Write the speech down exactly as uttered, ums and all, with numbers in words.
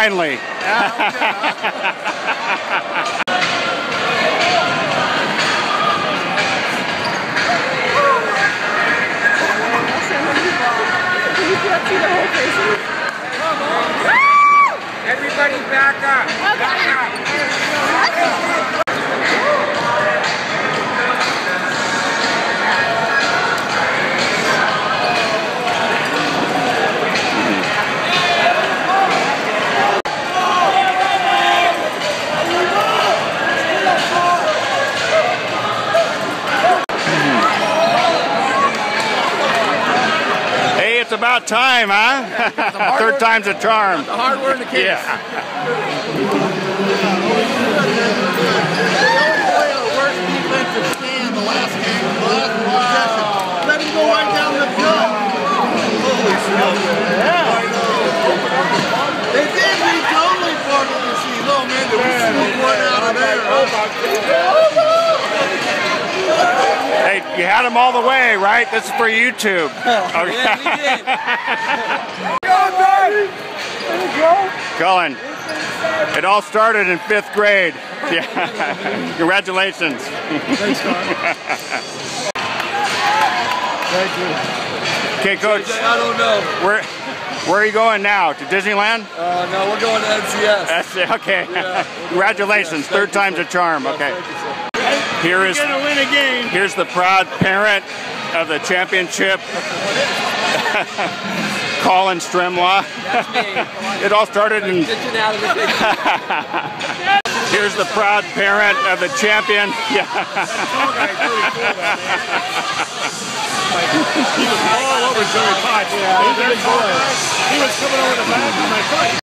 Finally. Everybody back up. Back up. It's about time, huh? Third time's a charm. The hardware in the case. Yeah. Worst defensive stand the last game, the last possession. Let him go right down the field. Holy smokes. Yeah. They did me totally for me to see. Oh man, did we sneak one out of there? Oh my God. Hey, you had them all the way, right? This is for YouTube. Okay. Yeah, we did. Colin, it all started in fifth grade. Yeah. Congratulations. Thanks, Carl. Thank you. Okay, Coach. I don't know. Where, where are you going now? To Disneyland? Uh, no, we're going to S C S. S C L, okay. Yeah, Congratulations. Third time's a charm. Okay. Here is, We're gonna win a game. here's the proud parent of the championship, Colin Stremlau. That's me. It all started in... Ditching out of the picture. Here's the proud parent of the champion. Yeah. He was all over Joey Potts. Yeah, he was coming over the back.